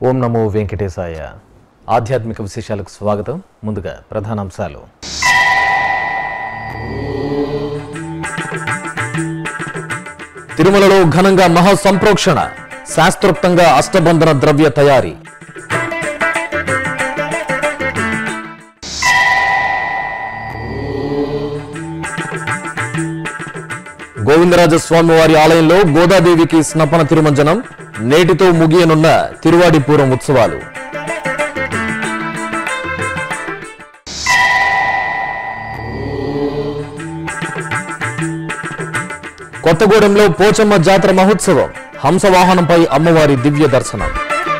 ఓం నమో వెంకటేశాయ. ఆధ్యాత్మిక విశేషాలకు స్వాగతం. ముందుగా ప్రధానాంశాలు. తిరుమలలో ఘనంగా మహా సంప్రోక్షణ, శాస్త్రోక్తంగా అష్టబంధన ద్రవ్య తయారీ. గోవిందరాజస్వామి వారి ఆలయంలో గోదాదేవికి స్నపన తిరుమంజనం, నేటితో ముగియనున్న తిరువాడిపూరం ఉత్సవాలు. కొత్తగూడెంలో పోచమ్మ జాతర మహోత్సవం, హంసవాహనంపై అమ్మవారి దివ్య దర్శనం.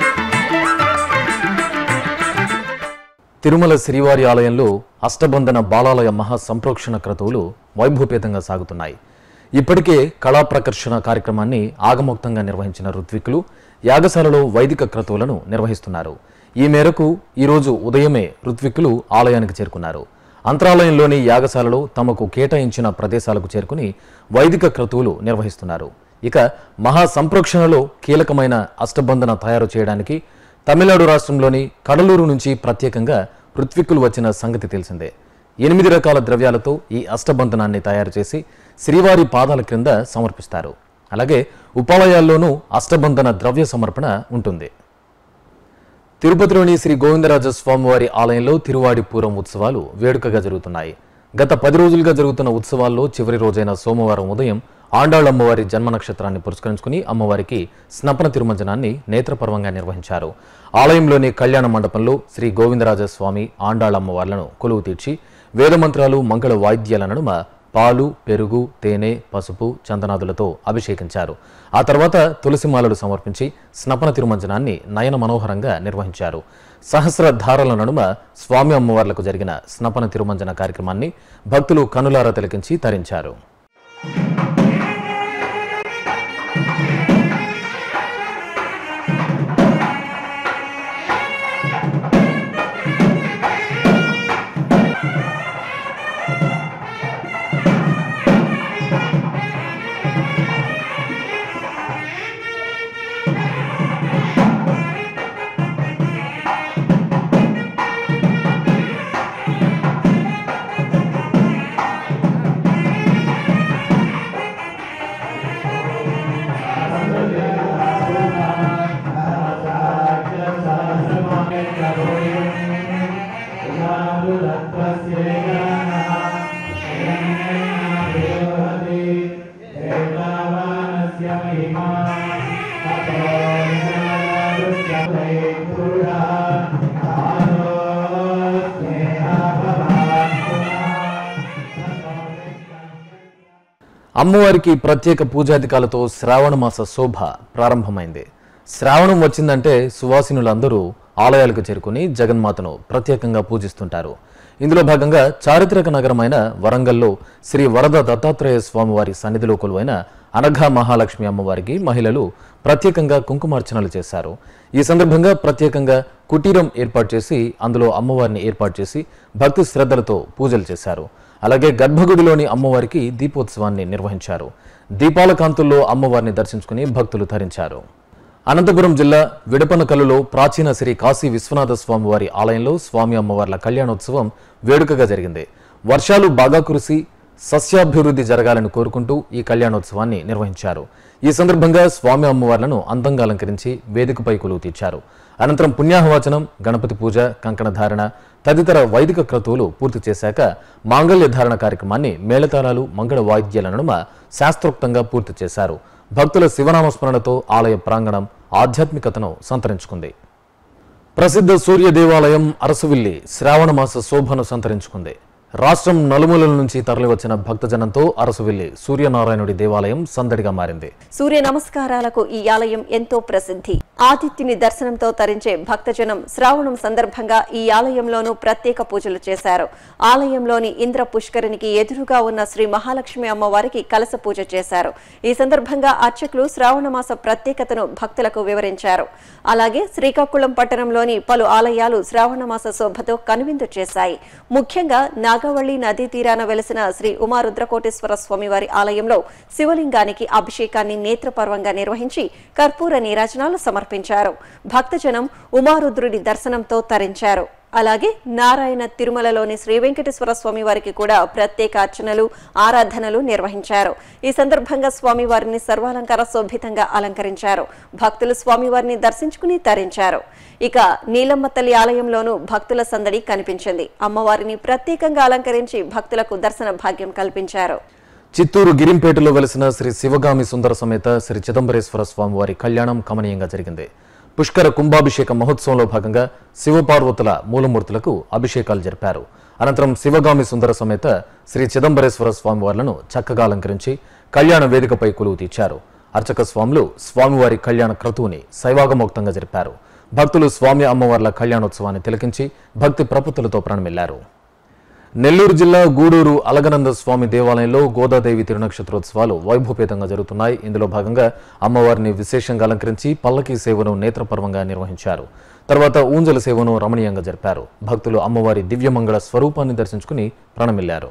తిరుమల శ్రీవారి ఆలయంలో అష్టబంధన బాలాలయ మహా సంప్రోక్షణ క్రతువులు వైభవపేతంగా సాగుతున్నాయి. ఇప్పటికే కళా ప్రకర్షణ కార్యక్రమాన్ని ఆగమోక్తంగా నిర్వహించిన ఋత్విక్కులు యాగశాలలో వైదిక క్రతువులను నిర్వహిస్తున్నారు. ఈ మేరకు ఈరోజు ఉదయమే ఋత్విక్కులు ఆలయానికి చేరుకున్నారు. అంతరాలయంలోని యాగశాలలో తమకు కేటాయించిన ప్రదేశాలకు చేరుకుని వైదిక క్రతువులు నిర్వహిస్తున్నారు. ఇక మహా సంప్రోక్షణలో కీలకమైన అష్టబంధన తయారు చేయడానికి తమిళనాడు రాష్ట్రంలోని కడలూరు నుంచి ప్రత్యేకంగా ఋత్విక్కులు వచ్చిన సంగతి తెలిసిందే. 8 రకాల ద్రవ్యాలతో ఈ అష్టబంధనాన్ని తయారు చేసి శ్రీవారి పాదాల క్రింద సమర్పిస్తారు. అలాగే ఉపాలయాల్లోనూ అష్టబంధన ద్రవ్య సమర్పణ ఉంటుంది. తిరుపతిలోని శ్రీ గోవిందరాజస్వామివారి ఆలయంలో తిరువాడిపూరం ఉత్సవాలు వేడుకగా జరుగుతున్నాయి. గత 10 రోజులుగా జరుగుతున్న ఉత్సవాల్లో చివరి రోజైన సోమవారం ఉదయం ఆండాళ్ళమ్మవారి జన్మ నక్షత్రాన్ని పురస్కరించుకుని అమ్మవారికి స్నపన తిరుమంజనాన్ని నేత్రపర్వంగా నిర్వహించారు. ఆలయంలోని కళ్యాణ మండపంలో శ్రీ గోవిందరాజస్వామి ఆండాళ్ళమ్మవార్లను కొలువు తీర్చి వేదమంత్రాలు మంగళ వాయిద్యాల నడుమ పాలు, పెరుగు, తేనె, పసుపు, చందనాదులతో అభిషేకించారు. ఆ తర్వాత తులసిమాలలు సమర్పించి స్నపన తిరుమంజనాన్ని నయన మనోహరంగా నిర్వహించారు. సహస్రధారల నడుమ స్వామి అమ్మవార్లకు జరిగిన స్నపన తిరుమంజన కార్యక్రమాన్ని భక్తులు కనులారా తిలకించి తరించారు. అమ్మవారికి ప్రత్యేక పూజాధికాలతో శ్రావణ మాస శోభ ప్రారంభమైంది. శ్రావణం వచ్చిందంటే సువాసినులందరూ ఆలయాలకు చేరుకుని జగన్మాతను ప్రత్యేకంగా పూజిస్తుంటారు. ఇందులో భాగంగా చారిత్రక నగరమైన వరంగల్లో శ్రీ వరద దత్తాత్రేయ స్వామివారి సన్నిధిలో కొలువైన అనఘా మహాలక్ష్మి అమ్మవారికి మహిళలు ప్రత్యేకంగా కుంకుమార్చనలు చేశారు. ఈ సందర్భంగా ప్రత్యేకంగా కుటీరం ఏర్పాటు చేసి అందులో అమ్మవారిని ఏర్పాటు చేసి భక్తి శ్రద్ధలతో పూజలు చేశారు. అలాగే గర్భగుడిలోని అమ్మవారికి దీపోత్సవాన్ని నిర్వహించారు. దీపాల కాంతుల్లో అమ్మవారిని దర్శించుకుని భక్తులు తరించారు. అనంతపురం జిల్లా విడపనకల్లులో ప్రాచీన శ్రీ కాశీ విశ్వనాథ స్వామివారి ఆలయంలో స్వామి అమ్మవార్ల కళ్యాణోత్సవం వేడుకగా జరిగింది. వర్షాలు బాగా కురిసి సస్యాభివృద్ధి జరగాలని కోరుకుంటూ ఈ కళ్యాణోత్సవాన్ని నిర్వహించారు. ఈ సందర్భంగా స్వామి అమ్మవార్లను అందంగా అలంకరించి వేదికపై కొలువు తీర్చారు. అనంతరం పుణ్యాహవచనం, గణపతి పూజ, కంకణ ధారణ తదితర వైదిక క్రతువులు పూర్తి చేశాక మాంగళ్య ధారణ కార్యక్రమాన్ని మేళతాళాలు, మంగళ వాయిద్యాల నడుమ శాస్త్రోక్తంగా పూర్తి చేశారు. భక్తుల శివనామస్మరణతో ఆలయ ప్రాంగణం ఆధ్యాత్మికతను సంతరించుకుంది. ప్రసిద్ధ సూర్య దేవాలయం అరసవిల్లి శ్రావణ మాస శోభను సంతరించుకుంది. రాష్ట్రం నలుమూలల నుంచి తరలివచ్చిన భక్తజనంతో అరసవిల్లి సూర్యనారాయణుడి దేవాలయం సందడిగా మారింది. సూర్య నమస్కారాలకు ఈ ఆలయం ఎంతో ప్రసిద్ధి. ఆదిత్యుని దర్శనంతో తరించే భక్తజనం శ్రావణం సందర్భంగా ఈ ఆలయంలోనూ ప్రత్యేక పూజలు చేశారు. ఆలయంలోని ఇంద్ర పుష్కరినికి ఎదురుగా ఉన్న శ్రీ మహాలక్ష్మి అమ్మవారికి కలశ పూజ చేశారు. ఈ సందర్భంగా అర్చకులు శ్రావణమాస ప్రత్యేకతను భక్తులకు వివరించారు. అలాగే శ్రీకాకుళం పట్టణంలోని పలు ఆలయాలు శ్రావణమాస శోభతో కనువిందు చేశాయి. ముఖ్యంగా నాగవల్లి నదీ తీరాన వెలిసిన శ్రీ ఉమారుద్రకోటేశ్వర స్వామివారి ఆలయంలో శివలింగానికి అభిషేకాన్ని నేత్రపర్వంగా నిర్వహించి కర్పూర నీరాజనాలు సమర్పించారు. భక్తజనం ఉమారుద్రుడి దర్శనంతో తరించారు. అలాగే నారాయణ తిరుమలలోని శ్రీ వెంకటేశ్వర స్వామివారికి కూడా ప్రత్యేక అర్చనలు, ఆరాధనలు నిర్వహించారు. ఈ సందర్భంగా స్వామివారిని సర్వాలంకార శోభితంగా అలంకరించారు. భక్తులు స్వామివారిని దర్శించుకుని తరించారు. ఇక నీలమ్మ తల్లి ఆలయంలోనూ భక్తుల సందడి కనిపించింది. అమ్మవారిని ప్రత్యేకంగా అలంకరించి భక్తులకు దర్శన భాగ్యం కల్పించారు. చిత్తూరు గిరింపేటలో వెలిసిన శ్రీ శివగామి సుందర సమేత శ్రీ చిదంబరేశ్వర స్వామివారి కళ్యాణం కమనీయంగా జరిగింది. పుష్కర కుంభాభిషేక మహోత్సవంలో భాగంగా శివపార్వతుల మూలమూర్తులకు అభిషేకాలు జరిపారు. అనంతరం శివగామి సుందర సమేత శ్రీ చిదంబరేశ్వర స్వామివార్లను చక్కగా అలంకరించి కళ్యాణ వేదికపై కొలువు తీర్చారు. అర్చక స్వాములు స్వామివారి కళ్యాణ క్రతువుని శైవాగమోక్తంగా జరిపారు. భక్తులు స్వామి అమ్మవార్ల కళ్యాణోత్సవాన్ని తిలకించి భక్తి ప్రపత్తులతో ప్రాణమిల్లారు. నెల్లూరు జిల్లా గూడూరు అలగనంద స్వామి దేవాలయంలో గోదాదేవి తిరునక్షత్రోత్సవాలు వైభవపేతంగా జరుగుతున్నాయి. ఇందులో భాగంగా అమ్మవారిని విశేషంగా అలంకరించి పల్లకీ సేవను నేత్రపర్వంగా నిర్వహించారు. తర్వాత ఊంజల సేవను రమణీయంగా జరిపారు. భక్తులు అమ్మవారి దివ్యమంగళ స్వరూపాన్ని దర్శించుకుని ప్రాణమిల్లారు.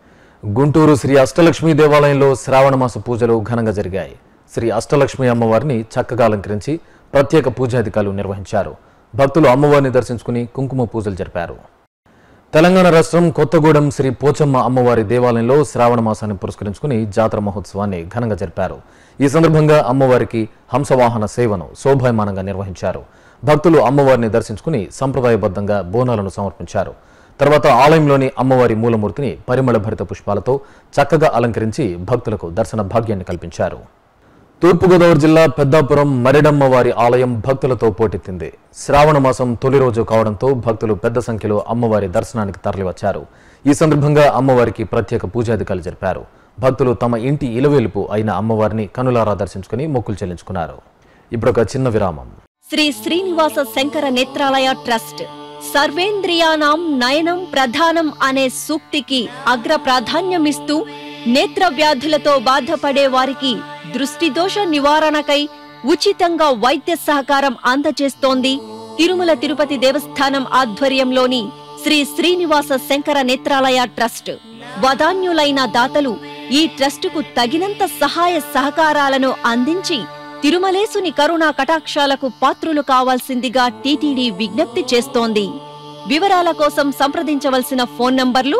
గుంటూరు శ్రీ అష్టలక్ష్మి దేవాలయంలో శ్రావణమాస పూజలు ఘనంగా జరిగాయి. శ్రీ అష్టలక్ష్మి అమ్మవారిని చక్కగా అలంకరించి ప్రత్యేక పూజాధికారులు నిర్వహించారు. భక్తులు అమ్మవారిని దర్శించుకుని కుంకుమ పూజలు జరిపారు. తెలంగాణ రాష్ట్రం కొత్తగూడెం శ్రీ పోచమ్మ అమ్మవారి దేవాలయంలో శ్రావణ మాసాన్ని పురస్కరించుకుని జాతర మహోత్సవాన్ని ఘనంగా జరిపారు. ఈ సందర్భంగా అమ్మవారికి హంసవాహన సేవను శోభాయమానంగా నిర్వహించారు. భక్తులు అమ్మవారిని దర్శించుకుని సంప్రదాయబద్ధంగా బోనాలను సమర్పించారు. తర్వాత ఆలయంలోని అమ్మవారి మూలమూర్తిని పరిమళ భరిత పుష్పాలతో చక్కగా అలంకరించి భక్తులకు దర్శన భాగ్యాన్ని కల్పించారు. తూర్పుగోదావరి జిల్లా పెద్దాపురం మరిడమ్మవారి ఆలయం భక్తులతో పోటెత్తింది. శ్రావణ మాసం తొలి రోజు కావడంతో భక్తులు పెద్ద సంఖ్యలో అమ్మవారి దర్శనానికి తరలివచ్చారు. ఈ సందర్భంగా అమ్మవారికి ప్రత్యేక పూజాధికారులు జరిపారు. భక్తులు తమ ఇంటి ఇలవేలుపు అయిన అమ్మవారిని కనులారా దర్శించుకుని మొక్కులు చెల్లించుకున్నారు. ఇప్పుడొక చిన్న విరామం. శ్రీ శ్రీనివాస శంకర నేత్రాలయ ట్రస్ట్ సర్వేంద్రియానాం నయనం ప్రధానం అనే సూక్తికి అగ్ర ప్రాధాన్యమిస్తూ నేత్ర వ్యాధులతో బాధపడే వారికి దృష్టి దోష నివారణకై ఉచితంగా వైద్య సహకారం అందజేస్తోంది తిరుమల తిరుపతి దేవస్థానం ఆధ్వర్యంలోని శ్రీ శ్రీనివాస శంకర నేత్రాలయ ట్రస్ట్. వదాన్యులైన దాతలు ఈ ట్రస్టుకు తగినంత సహాయ సహకారాలను అందించి తిరుమలేసుని కరుణా కటాక్షాలకు పాత్రులు కావాల్సిందిగా టీటీడీ విజ్ఞప్తి చేస్తోంది. వివరాల కోసం సంప్రదించవలసిన ఫోన్ నంబర్లు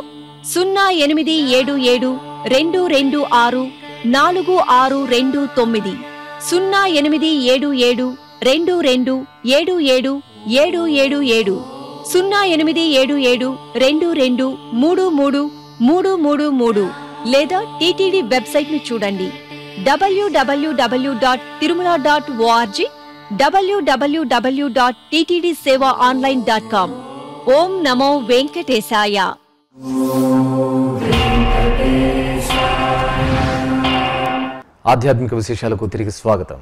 0877 226 4629, 0877 22 77 777, 0877 22 33 333 లేదా టీటీడీ వెబ్సైట్ ను చూడండి www.tirumala.org, www.ttdsevaonline.com. ఓం నమో వెంకటేశాయ. ఆధ్యాత్మిక విశేషాలకు తిరిగి స్వాగతం.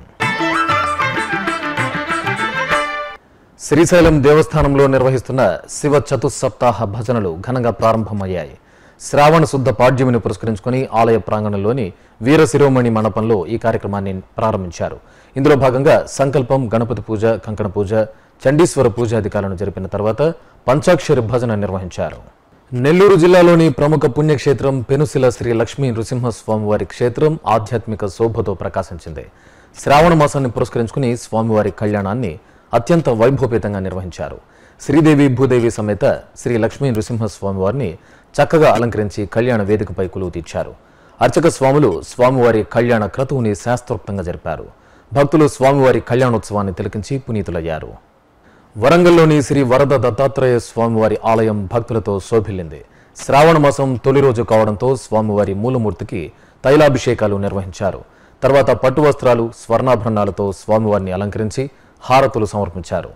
శ్రీశైలం దేవస్థానంలో నిర్వహిస్తున్న శివ చతుస్సప్తాహ భజనలు ఘనంగా ప్రారంభమయ్యాయి. శ్రావణ శుద్ధ పాడ్యమిని పురస్కరించుకుని ఆలయ ప్రాంగణంలోని వీర శిరోమణి మండపంలో ఈ కార్యక్రమాన్ని ప్రారంభించారు. ఇందులో భాగంగా సంకల్పం, గణపతి పూజ, కంకణ పూజ, చండీశ్వర పూజాధికారులను జరిపిన తర్వాత పంచాక్షరి భజన నిర్వహించారు. నెల్లూరు జిల్లాలోని ప్రముఖ పుణ్యక్షేత్రం పెనుసిల శ్రీ లక్ష్మీ నృసింహస్వామివారి క్షేత్రం ఆధ్యాత్మిక శోభతో ప్రకాశించింది. శ్రావణ మాసాన్ని పురస్కరించుకుని స్వామివారి కళ్యాణాన్ని అత్యంత వైభవపేతంగా నిర్వహించారు. శ్రీదేవి భూదేవి సమేత శ్రీ లక్ష్మీ నృసింహస్వామివారిని చక్కగా అలంకరించి కళ్యాణ వేదికపై కొలువు తీర్చారు. అర్చక స్వాములు స్వామివారి కళ్యాణ క్రతువుని శాస్త్రోక్తంగా జరిపారు. భక్తులు స్వామివారి కళ్యాణోత్సవాన్ని తిలకించి పునీతులయ్యారు. వరంగల్లోని శ్రీ వరద దత్తాత్రేయ స్వామివారి ఆలయం భక్తులతో శోభిల్లింది. శ్రావణ మాసం తొలి రోజు కావడంతో స్వామివారి మూలమూర్తికి తైలాభిషేకాలు నిర్వహించారు. తర్వాత పట్టు వస్త్రాలు, స్వర్ణాభరణాలతో స్వామివారిని అలంకరించి హారతులు సమర్పించారు.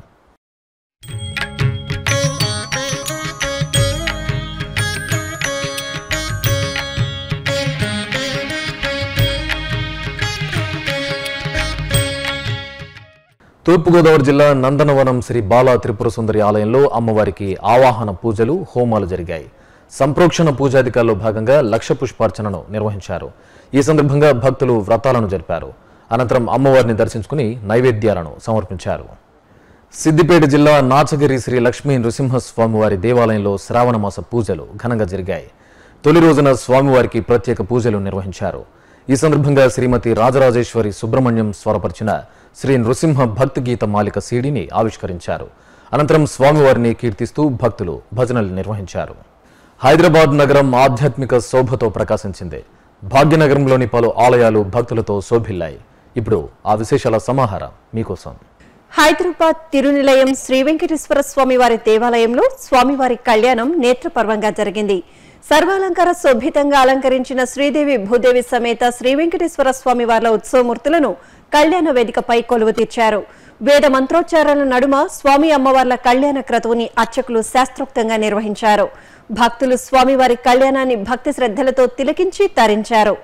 తూర్పుగోదావరి జిల్లా నందనవనం శ్రీ బాలా త్రిపుర సుందరి ఆలయంలో అమ్మవారికి ఆవాహన పూజలు, హోమాలు జరిగాయి. సంప్రోక్షణ పూజాధికారులో భాగంగా లక్ష పుష్పార్చనను నిర్వహించారు. ఈ సందర్భంగా భక్తులు వ్రతాలను జరిపారు. అనంతరం అమ్మవారిని దర్శించుకుని నైవేద్యాలను సమర్పించారు. సిద్దిపేట జిల్లా నాచగిరి శ్రీ లక్ష్మీ నృసింహస్వామివారి దేవాలయంలో శ్రావణమాస పూజలు ఘనంగా జరిగాయి. తొలి రోజున స్వామివారికి ప్రత్యేక పూజలు నిర్వహించారు. ఈ సందర్భంగా శ్రీమతి రాజరాజేశ్వరి సుబ్రహ్మణ్యం స్వరపరిచిన శ్రీ నృసింహ భక్తి గీత మాలిక సీడీని ఆవిష్కరించారు. అనంతరం స్వామివారిని కీర్తిస్తూ భక్తులు భజనలు నిర్వహించారు. హైదరాబాద్ నగరం ఆధ్యాత్మిక శోభతో ప్రకాశించింది. భాగ్యనగరంలోని పలు ఆలయాలు భక్తులతో శోభిల్లాయి. ఇప్పుడు ఆ విశేషాల సమాహారం మీకోసం. హైదరాబాద్ తిరునిలయం శ్రీ వెంకటేశ్వర స్వామివారి దేవాలయంలో స్వామివారి కళ్యాణం నేత్రపర్వంగా జరిగింది. సర్వాలంకార శోభితంగా అలంకరించిన శ్రీదేవి భూదేవి సమేత శ్రీ వెంకటేశ్వర స్వామివార్ల ఉత్సవమూర్తులను కళ్యాణ వేదికపై కొలువు తీర్చారు. వేద మంత్రోచ్చారాల నడుమ స్వామి అమ్మవార్ల కళ్యాణ క్రతువుని అర్చకులు శాస్త్రోక్తంగా నిర్వహించారు. భక్తులు స్వామివారి కళ్యాణాన్ని భక్తి శ్రద్ధలతో తిలకించి తరించారు.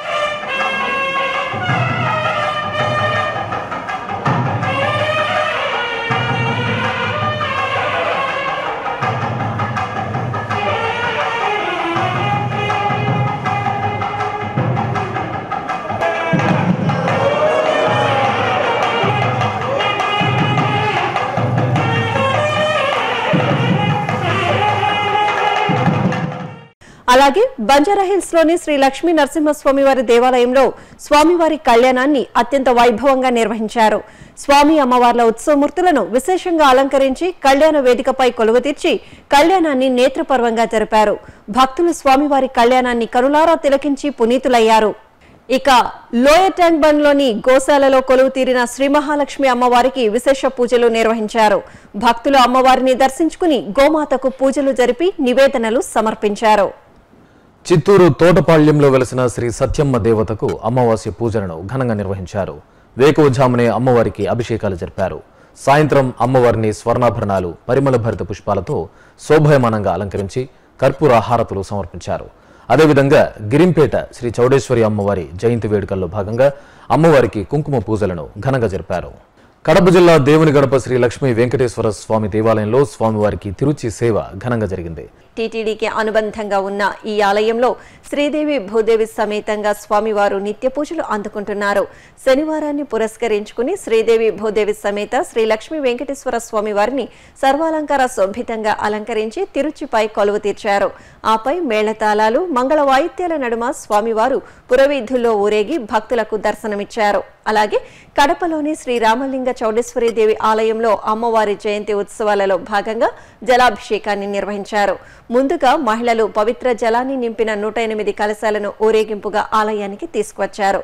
అలాగే బంజారాహిల్స్ లోని శ్రీ లక్ష్మీ నరసింహస్వామివారి దేవాలయంలో స్వామివారి కళ్యాణాన్ని అత్యంత వైభవంగా నిర్వహించారు. స్వామి అమ్మవార్ల ఉత్సవమూర్తులను విశేషంగా అలంకరించి కళ్యాణ వేదికపై కొలువు తీర్చి కళ్యాణాన్ని నేత్రపర్వంగా జరిపారు. భక్తులు స్వామివారి కళ్యాణాన్ని కనులారా తిలకించి పునీతులయ్యారు. ఇక లోయర్ ట్యాంక్ బండ్ లోని గోశాలలో కొలువు తీరిన శ్రీ మహాలక్ష్మి అమ్మవారికి విశేష పూజలు నిర్వహించారు. భక్తులు అమ్మవారిని దర్శించుకుని గోమాతకు పూజలు జరిపి నివేదనలు సమర్పించారు. చిత్తూరు తోటపాళ్యంలో వెలసిన శ్రీ సత్యమ్మ దేవతకు అమావాస్య పూజలను ఘనంగా నిర్వహించారు. వేకువజామునే అమ్మవారికి అభిషేకాలు జరిపారు. సాయంత్రం అమ్మవారిని స్వర్ణాభరణాలు, పరిమళ భరిత పుష్పాలతో శోభాయమానంగా అలంకరించి కర్పూర హారతులు సమర్పించారు. అదేవిధంగా గిరింపేట శ్రీ చౌడేశ్వరి అమ్మవారి జయంతి వేడుకల్లో భాగంగా అమ్మవారికి కుంకుమ పూజలను ఘనంగా జరిపారు. కడప జిల్లా దేవునిగడప శ్రీ లక్ష్మీ వెంకటేశ్వర స్వామి దేవాలయంలో స్వామివారికి తిరుచి సేవ ఘనంగా జరిగింది. టీటీడీకి అనుబంధంగా ఉన్న ఈ ఆలయంలో శ్రీదేవి భూదేవి సమేతంగా స్వామివారు నిత్య పూజలు అందుకుంటున్నారు. శనివారాన్ని పురస్కరించుకుని శ్రీదేవి భూదేవి సమేత శ్రీ లక్ష్మీ వెంకటేశ్వర స్వామివారిని సర్వాలంకార శోభితంగా అలంకరించి తిరుచిపై కొలువు తీర్చారు. ఆపై మేళతాళాలు, మంగళ వాయిద్యాల నడుమ స్వామివారు పురవీధుల్లో ఊరేగి భక్తులకు దర్శనమిచ్చారు. అలాగే కడపలోని శ్రీ రామలింగ చౌడేశ్వరీదేవి ఆలయంలో అమ్మవారి జయంతి ఉత్సవాలలో భాగంగా జలాభిషేకాన్ని నిర్వహించారు. ముందుగా మహిళలు పవిత్ర జలాన్ని నింపిన 108 కలశాలను ఊరేగింపుగా ఆలయానికి తీసుకువచ్చారు.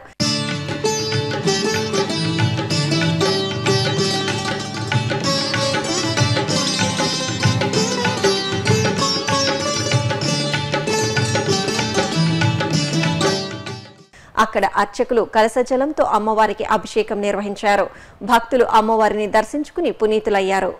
అక్కడ అర్చకులు కలశజలంతో అమ్మవారికి అభిషేకం నిర్వహించారు. భక్తులు అమ్మవారిని దర్శించుకుని పునీతులయ్యారు.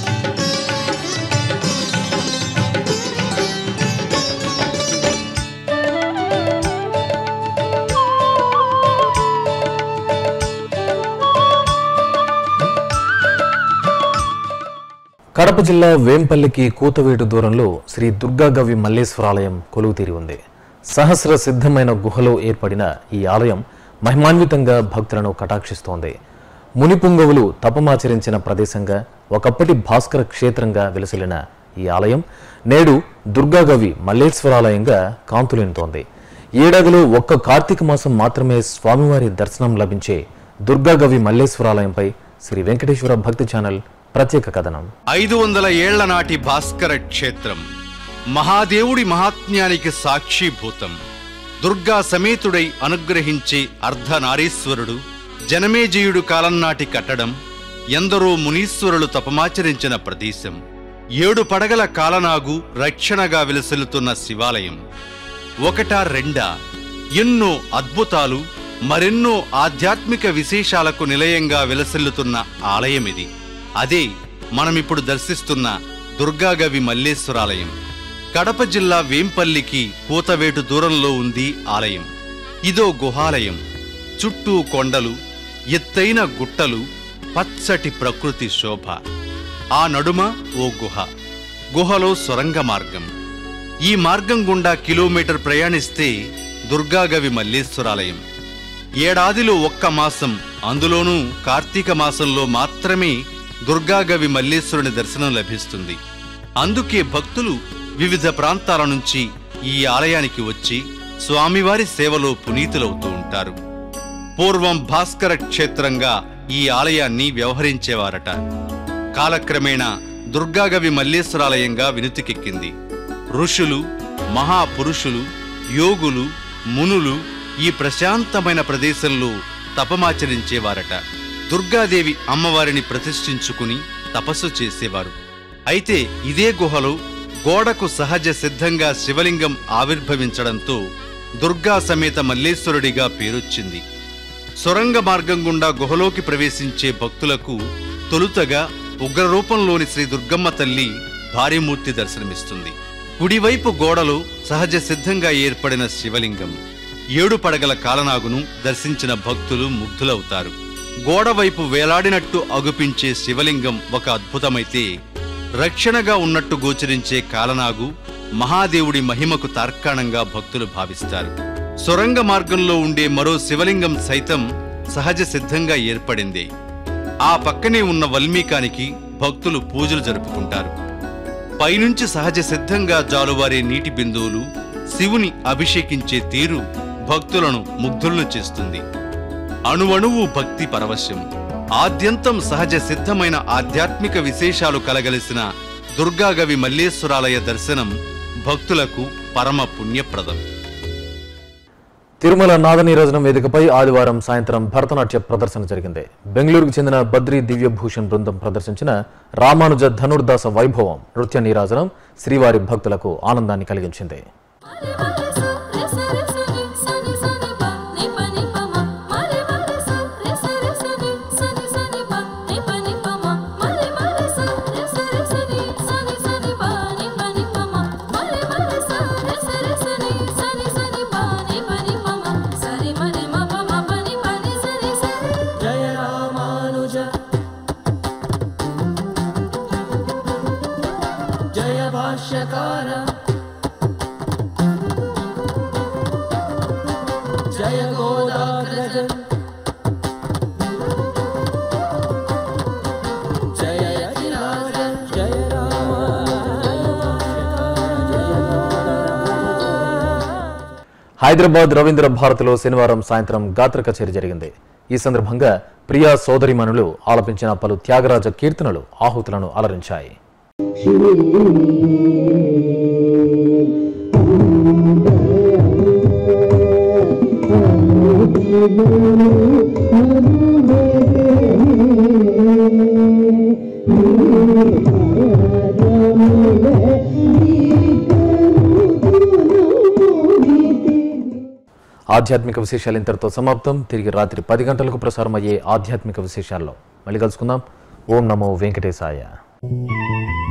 కడప జిల్లా వేంపల్లికి కూతవేటు దూరంలో శ్రీ దుర్గాగవి మల్లేశ్వరాలయం కొలువుతీరి ఉంది. సహస్ర సిద్ధమైన గుహలో ఏర్పడిన ఈ ఆలయం మహిమాన్వితంగా భక్తులను కటాక్షిస్తోంది. మునిపుంగవులు తపమాచరించిన ప్రదేశంగా, ఒకప్పటి భాస్కర క్షేత్రంగా విలసిల్లిన ఈ ఆలయం నేడు దుర్గాగవి మల్లేశ్వరాలయంగా కాంతులేనుతోంది. ఏడాదిలో ఒక్క కార్తీక మాసం మాత్రమే స్వామివారి దర్శనం లభించే దుర్గాగవి మల్లేశ్వరాలయంపై శ్రీ వెంకటేశ్వర భక్తి ఛానల్ ప్రత్యేక కథనం. 500 ఏళ్ల నాటి భాస్కర క్షేత్రం మహాదేవుడి మహాత్మ్యానికి సాక్షిభూతం. దుర్గా సమేతుడై అనుగ్రహించే అర్ధనారీశ్వరుడు, జనమేజయుడు కాలం నాటి కట్టడం, ఎందరో మునీశ్వరులు తపమాచరించిన ప్రదేశం. 7 పడగల కాలనాగు రక్షణగా విలసిల్లుతున్న శివాలయం. ఒకటా రెండా, ఎన్నో అద్భుతాలు, మరెన్నో ఆధ్యాత్మిక విశేషాలకు నిలయంగా విలసిల్లుతున్న ఆలయమిది. అదే మనమిప్పుడు దర్శిస్తున్న దుర్గాగవి మల్లేశ్వరాలయం. కడప జిల్లా వేంపల్లికి కూతవేటు దూరంలో ఉంది ఆలయం. ఇదో గుహాలయం. చుట్టూ కొండలు, ఎత్తైన గుట్టలు, పచ్చటి ప్రకృతి శోభ. ఆ నడుమ ఓ గుహ. గుహలో సొరంగ మార్గం. ఈ మార్గం గుండా కిలోమీటర్ ప్రయాణిస్తే దుర్గాగవి మల్లేశ్వరాలయం. ఏడాదిలో ఒక్క మాసం, అందులోనూ కార్తీక మాసంలో మాత్రమే దుర్గాగవి మల్లేశ్వరుని దర్శనం లభిస్తుంది. అందుకే భక్తులు వివిధ ప్రాంతాల నుంచి ఈ ఆలయానికి వచ్చి స్వామివారి సేవలో పునీతులవుతూ ఉంటారు. పూర్వం భాస్కర క్షేత్రంగా ఈ ఆలయాన్ని వ్యవహరించేవారట. కాలక్రమేణా దుర్గాగవి మల్లేశ్వరాలయంగా వినుతికెక్కింది. ఋషులు, మహాపురుషులు, యోగులు, మునులు ఈ ప్రశాంతమైన ప్రదేశంలో తపమాచరించేవారట. దుర్గాదేవి అమ్మవారిని ప్రతిష్ఠించుకుని తపస్సు చేసేవారు. అయితే ఇదే గుహలో గోడకు సహజ సిద్ధంగా శివలింగం ఆవిర్భవించడంతో దుర్గా సమేత మల్లేశ్వరుడిగా పేరొచ్చింది. సొరంగ మార్గం గుండా గుహలోకి ప్రవేశించే భక్తులకు తొలుతగా ఉగ్రరూపంలోని శ్రీ దుర్గమ్మ తల్లి భారీమూర్తి దర్శనమిస్తుంది. కుడివైపు గోడలో సహజ సిద్ధంగా ఏర్పడిన శివలింగం, 7 పడగల కాలనాగును దర్శించిన భక్తులు ముగ్ధులవుతారు. గోడవైపు వేలాడినట్టు అగుపించే శివలింగం ఒక అద్భుతమైతే, రక్షణగా ఉన్నట్టు గోచరించే కాలనాగు మహాదేవుడి మహిమకు తార్కాణంగా భక్తులు భావిస్తారు. సొరంగ మార్గంలో ఉండే మరో శివలింగం సైతం సహజ సిద్ధంగా ఏర్పడిందే. ఆ పక్కనే ఉన్న వల్మీకానికి భక్తులు పూజలు జరుపుకుంటారు. పైనుంచి సహజ సిద్ధంగా జాలువారే నీటి బిందువులు శివుని అభిషేకించే తీరు భక్తులను ముగ్ధులను చేస్తుంది. అణువణువు భక్తి పరవశ్యం. ఆద్యంతం సహజ సిద్ధమైన ఆధ్యాత్మిక విశేషాలు కలగలిసిన దుర్గాగవి మల్లేశ్వరాలయ దర్శనం భక్తులకు పరమ పుణ్యప్రదం. తిరుమల నాదనీరాజనం వేదికపై ఆదివారం సాయంత్రం భరతనాట్య ప్రదర్శన జరిగింది. బెంగళూరుకు చెందిన బద్రీ దివ్యభూషణ్ బృందం ప్రదర్శించిన రామానుజ ధనుర్దాస వైభవం నృత్య నీరాజనం శ్రీవారి భక్తులకు ఆనందాన్ని కలిగించింది. హైదరాబాద్ రవీంద్ర భారతిలో శనివారం సాయంత్రం గాత్ర కచేరీ జరిగింది. ఈ సందర్భంగా ప్రియా సోదరిమణులు ఆలపించిన పలు త్యాగరాజ కీర్తనలు ఆహుతులను అలరించాయి. ఆధ్యాత్మిక విశేషాలు ఇంతటితో సమాప్తం. తిరిగి రాత్రి 10 గంటలకు ప్రసారమయ్యే ఆధ్యాత్మిక విశేషాల్లో మళ్ళీ కలుసుకుందాం. ఓం నమో వెంకటేశాయ.